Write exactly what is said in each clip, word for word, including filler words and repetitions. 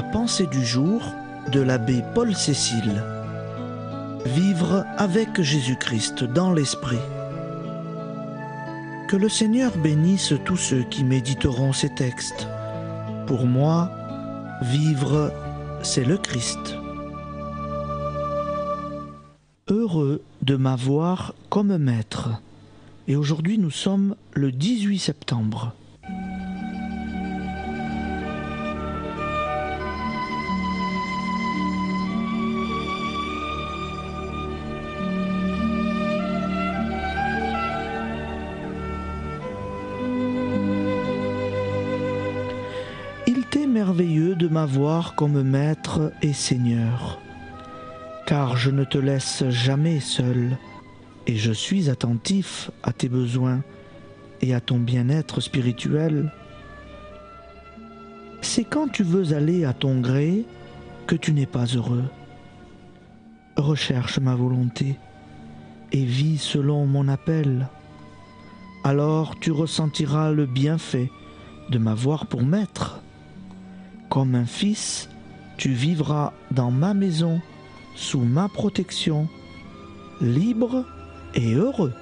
La pensée du jour de l'abbé Paul Cécile. Vivre avec Jésus-Christ dans l'Esprit. Que le Seigneur bénisse tous ceux qui méditeront ces textes. Pour moi, vivre, c'est le Christ. Heureux de m'avoir comme maître. Et aujourd'hui, nous sommes le dix-huit septembre. Il t'est merveilleux de m'avoir comme maître et Seigneur, car je ne te laisse jamais seul, et je suis attentif à tes besoins et à ton bien-être spirituel. C'est quand tu veux aller à ton gré que tu n'es pas heureux. Recherche ma volonté et vis selon mon appel. Alors tu ressentiras le bienfait de m'avoir pour maître. Comme un fils, tu vivras dans ma maison, sous ma protection, libre et heureux.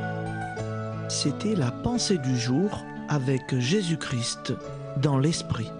C'était la pensée du jour avec Jésus-Christ dans l'Esprit.